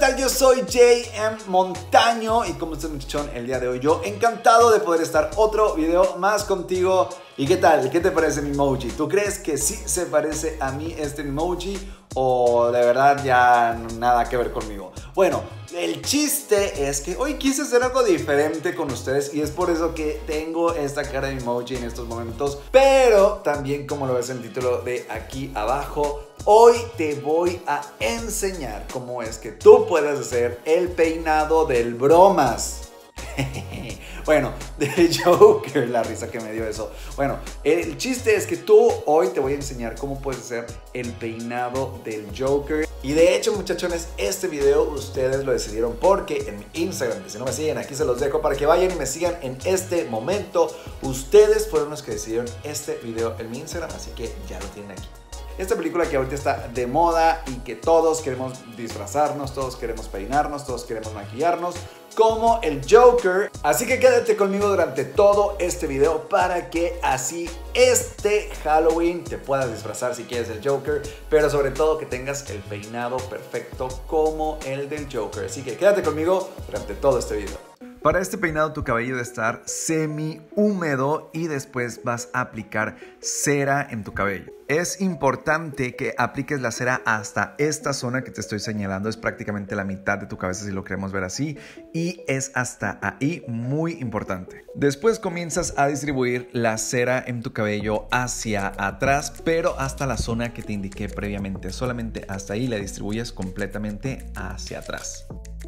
tal? Yo soy JM Montaño y como estás, muchachón, el día de hoy yo encantado de poder estar otro video más contigo. ¿Y qué tal? ¿Qué te parece mi emoji? ¿Tú crees que sí se parece a mí este emoji o de verdad ya nada que ver conmigo? Bueno, el chiste es que hoy quise hacer algo diferente con ustedes y es por eso que tengo esta cara de emoji en estos momentos. Pero también, como lo ves en el título de aquí abajo, hoy te voy a enseñar cómo es que tú puedes hacer el peinado del bromas. Bueno, del Joker, la risa que me dio eso. Bueno, el chiste es que hoy te voy a enseñar cómo puedes hacer el peinado del Joker. Y de hecho, muchachones, este video ustedes lo decidieron porque en mi Instagram, que si no me siguen, aquí se los dejo para que vayan y me sigan en este momento. Ustedes fueron los que decidieron este video en mi Instagram, así que ya lo tienen aquí. Esta película que ahorita está de moda y que todos queremos disfrazarnos, todos queremos peinarnos, todos queremos maquillarnos como el Joker. Así que quédate conmigo durante todo este video para que así este Halloween te puedas disfrazar si quieres del Joker, pero sobre todo que tengas el peinado perfecto como el del Joker. Así que quédate conmigo durante todo este video. Para este peinado tu cabello debe estar semi húmedo y después vas a aplicar cera en tu cabello. Es importante que apliques la cera hasta esta zona que te estoy señalando. Es prácticamente la mitad de tu cabeza si lo queremos ver así. Y es hasta ahí muy importante. Después comienzas a distribuir la cera en tu cabello hacia atrás, pero hasta la zona que te indiqué previamente. Solamente hasta ahí la distribuyes completamente hacia atrás.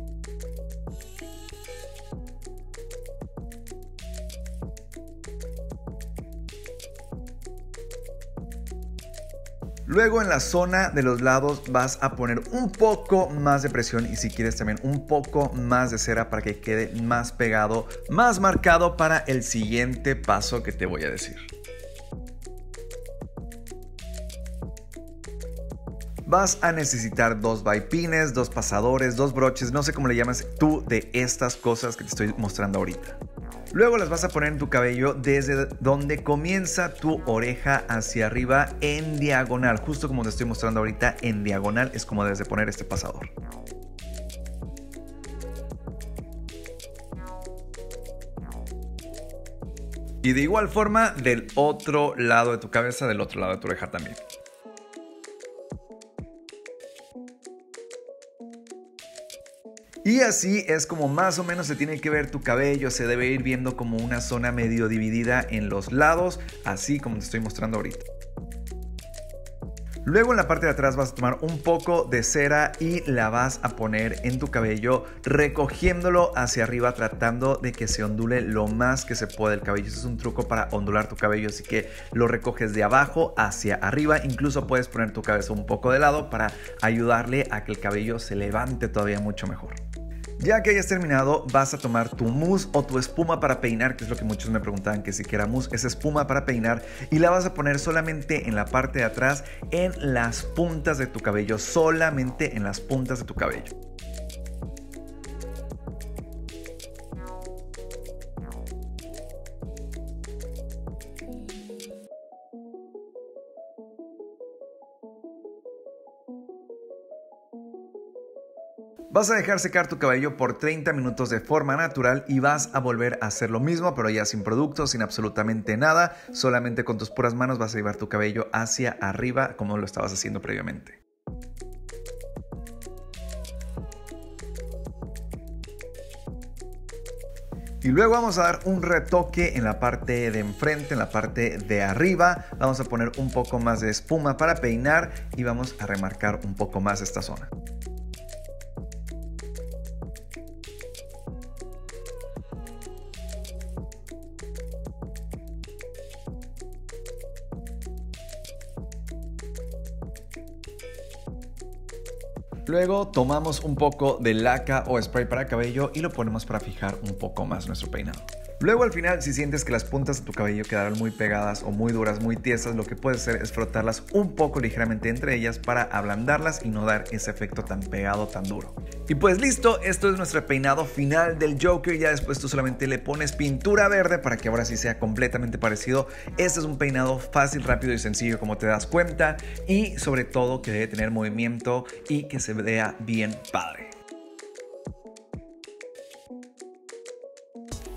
Luego en la zona de los lados vas a poner un poco más de presión y si quieres también un poco más de cera para que quede más pegado, más marcado para el siguiente paso que te voy a decir. Vas a necesitar dos vaipines, dos pasadores, dos broches, no sé cómo le llamas tú de estas cosas que te estoy mostrando ahorita. Luego las vas a poner en tu cabello desde donde comienza tu oreja hacia arriba en diagonal. Justo como te estoy mostrando ahorita, en diagonal es como debes de poner este pasador. Y de igual forma del otro lado de tu cabeza, del otro lado de tu oreja también. Y así es como más o menos se tiene que ver tu cabello, se debe ir viendo como una zona medio dividida en los lados, así como te estoy mostrando ahorita. Luego en la parte de atrás vas a tomar un poco de cera y la vas a poner en tu cabello recogiéndolo hacia arriba tratando de que se ondule lo más que se pueda el cabello. Ese es un truco para ondular tu cabello, así que lo recoges de abajo hacia arriba. Incluso puedes poner tu cabeza un poco de lado para ayudarle a que el cabello se levante todavía mucho mejor. Ya que hayas terminado, vas a tomar tu mousse o tu espuma para peinar, que es lo que muchos me preguntaban que si era mousse, es espuma para peinar, y la vas a poner solamente en la parte de atrás, en las puntas de tu cabello, solamente en las puntas de tu cabello. Vas a dejar secar tu cabello por 30 minutos de forma natural y vas a volver a hacer lo mismo, pero ya sin productos, sin absolutamente nada. Solamente con tus puras manos vas a llevar tu cabello hacia arriba como lo estabas haciendo previamente. Y luego vamos a dar un retoque en la parte de enfrente, en la parte de arriba. Vamos a poner un poco más de espuma para peinar y vamos a remarcar un poco más esta zona. Luego tomamos un poco de laca o spray para cabello y lo ponemos para fijar un poco más nuestro peinado. Luego al final, si sientes que las puntas de tu cabello quedaron muy pegadas o muy duras, muy tiesas, lo que puedes hacer es frotarlas un poco ligeramente entre ellas para ablandarlas y no dar ese efecto tan pegado, tan duro. Y pues listo, esto es nuestro peinado final del Joker. Ya después tú solamente le pones pintura verde para que ahora sí sea completamente parecido. Este es un peinado fácil, rápido y sencillo, como te das cuenta, y sobre todo que debe tener movimiento y que se vea bien padre.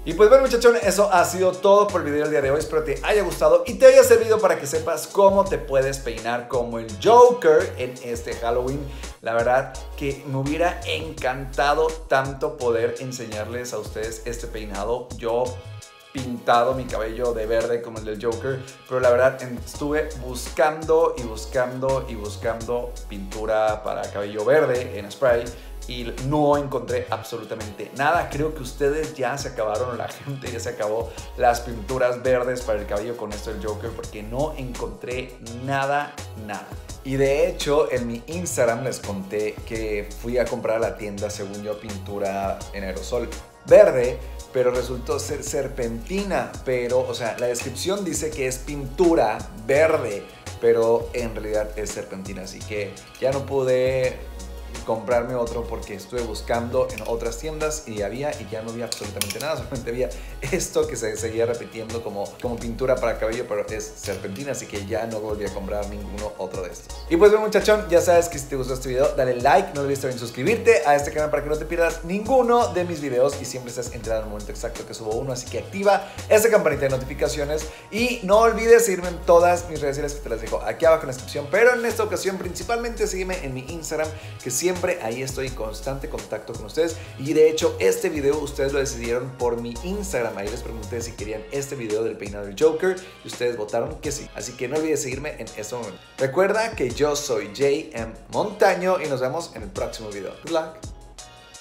Y pues bueno, muchachón, eso ha sido todo por el video del día de hoy. Espero te haya gustado y te haya servido para que sepas cómo te puedes peinar como el Joker en este Halloween. La verdad que me hubiera encantado tanto poder enseñarles a ustedes este peinado. Yo pintado mi cabello de verde como el del Joker, pero la verdad estuve buscando y buscando y buscando pintura para cabello verde en spray y no encontré absolutamente nada. Creo que ustedes ya se acabaron, la gente ya se acabó las pinturas verdes para el cabello con esto del Joker, porque no encontré nada. Y de hecho en mi Instagram les conté que fui a comprar a la tienda, según yo, pintura en aerosol verde, pero resultó ser serpentina. Pero, o sea, la descripción dice que es pintura verde, pero en realidad es serpentina. Así que ya no pude comprarme otro porque estuve buscando en otras tiendas y ya no había absolutamente nada. Solamente había esto que se seguía repitiendo como pintura para cabello, pero es serpentina, así que ya no volví a comprar ninguno otro de estos. Y pues bueno, muchachón, ya sabes que si te gustó este video, dale like, no olvides también suscribirte a este canal para que no te pierdas ninguno de mis videos y siempre estés enterado en el momento exacto que subo uno, así que activa esa campanita de notificaciones y no olvides seguirme en todas mis redes sociales que te las dejo aquí abajo en la descripción, pero en esta ocasión principalmente sígueme en mi Instagram, que siempre ahí estoy en constante contacto con ustedes. Y de hecho este video ustedes lo decidieron por mi Instagram. Ahí les pregunté si querían este video del peinado del Joker y ustedes votaron que sí. Así que no olvides seguirme en este momento. Recuerda que yo soy JM Montaño y nos vemos en el próximo video. Good luck.